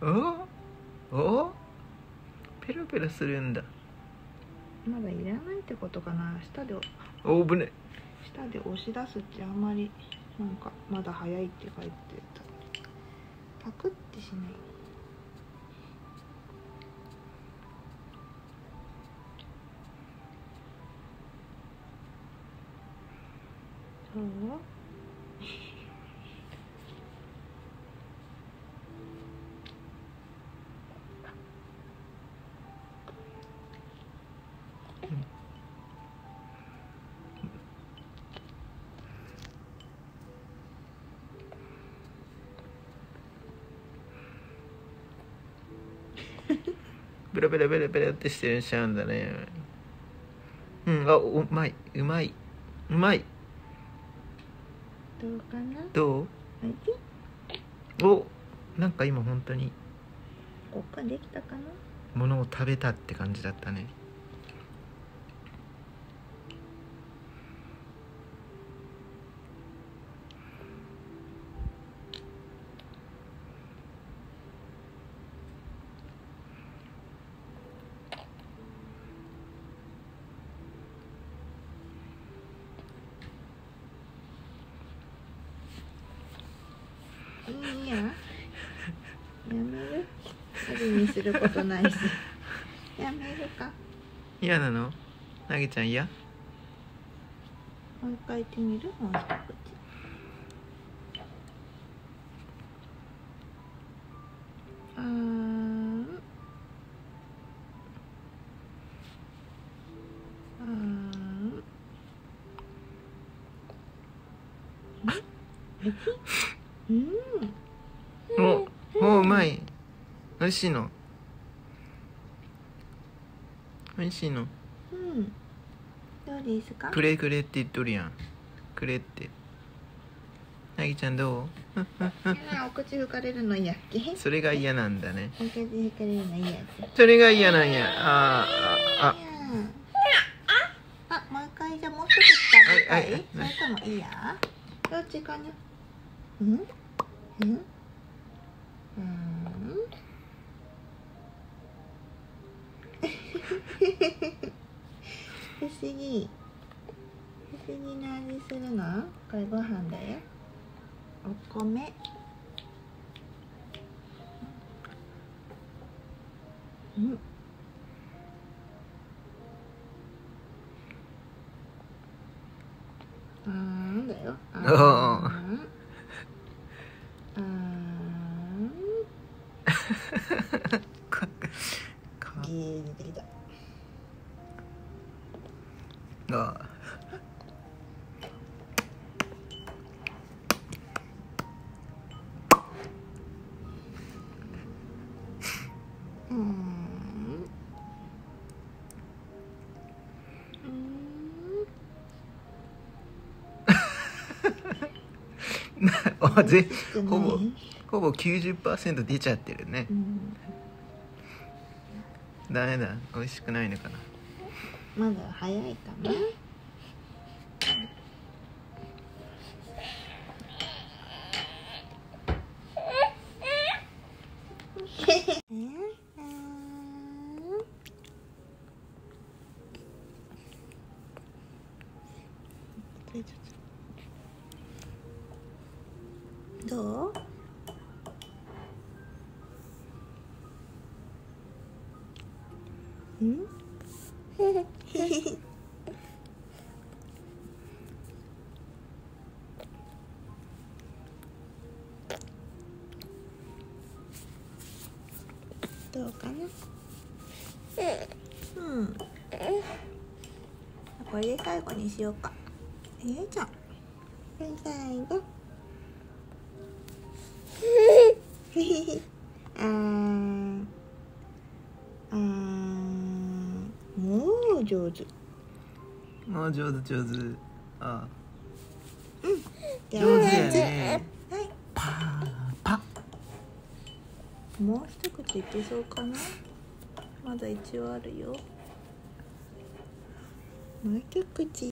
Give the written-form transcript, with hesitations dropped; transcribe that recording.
おペロペロするんだ。 まだいらないってことかな。下でぶね。 下で押し出すってあんまりなんかまだ早いって書いてた。パクってしない。そうベラベラベラベラってしてるしちゃうんだね。うまい。 どうかな。 どう？なんか今本当にこっかできたかな。 物を食べたって感じだったね。 いいや。やめる。無理にすることないし。やめるか。 嫌なの？なぎちゃん嫌？ もう一回言ってみる。もう一口。 うまい。美味しいの。美味しいの。 どうですか。 くれくれって言っとるやん。くれって。なぎちゃんどう？ お口吹かれるの嫌っけ。 それが嫌なんだね。 お口吹かれるの嫌っけ。 それが嫌なんや。 もう一回じゃあもう一口食べたい？それともいいや？どっちかな。不思議な味するの？これご飯だよ。お米。だよ。出てきた。 ほぼ 90% 出ちゃってるね。ダメだ。美味しくないのかな。 まだ早いかな。どう？どうかな。これで最後にしようか。よいしょ。これ最後。もう上手。 上手。上手やね。 もう一口いけそうかな。まだ一応あるよ。もう一口。